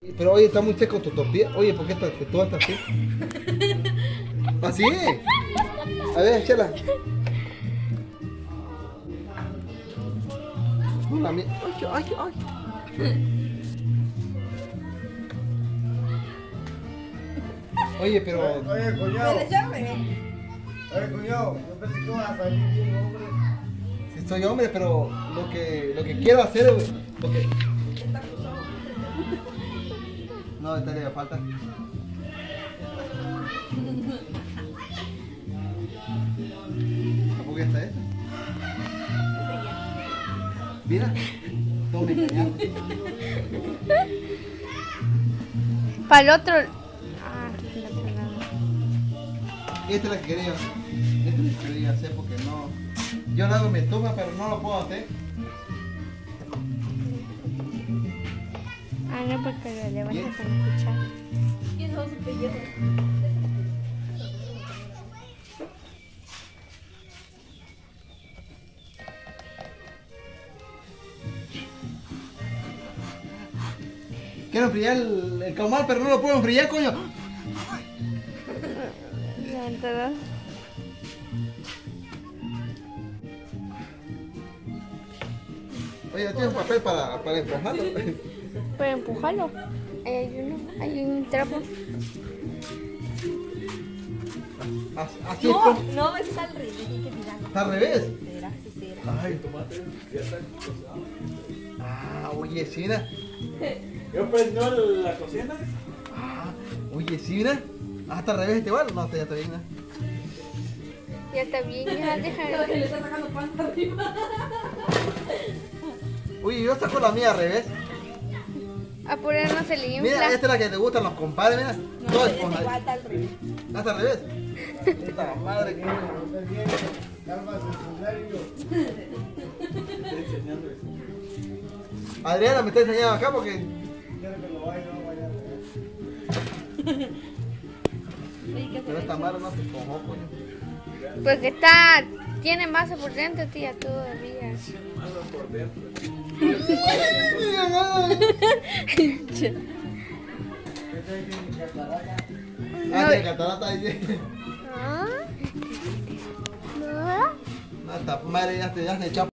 Pero oye, está muy seco tu tortilla. Oye, ¿por qué todo está así? Así es. A ver, échala. Hola, ay, ay. Oye, pero... Oye, cuñado. Oye, cuñado, yo pensé que ibas a salir bien, hombre. Sí, soy hombre, pero lo que quiero hacer, güey. No, esta le falta. ¿Tampoco está esta? Mira, todo me engañaste. Para el otro. Ah, el otro lado. Esta es la que quería. Esta es la que quería hacer porque no. Yo lo hago en mi estufa, pero no lo puedo hacer. Ah, no, porque lo levantas para escuchar. ¿Quién son sus pellejos? Quiero enfriar el caumar, pero no lo puedo enfriar, coño. Levantado. Oye, ¿tienes un papel para empujarlo? Para empujarlo. Hay un trapo. Así No, es. no, está al revés, hay que tirarlo. ¿Está al revés? Será, sí, será. Ay, tomate. Oye, sí, mira. ¿Yo prendió la cocina? Oye, sí, mira. ¿Está al revés este igual? No, ya está bien, ¿no? Ya está bien, ya deja. Le está sacando panza arriba. Oye, yo saco la mía al revés. Apura no se le Mira, infla. esta es la que te gustan los compadres, mira. No, Todo es esponja. igual, está al revés. ¿Está al revés? Esta madre que... Calma, funcionario. Estoy enseñando eso. Adriana me está enseñando acá porque... Quiero que lo vaya, no vaya a ver. Oye, ¿qué Pero esta madre no se esponjó, coño. Porque tiene masa por dentro, tía, todavía. Malo por dentro. Tiene catarata ahí. Ah. No, esta madre ya se echó.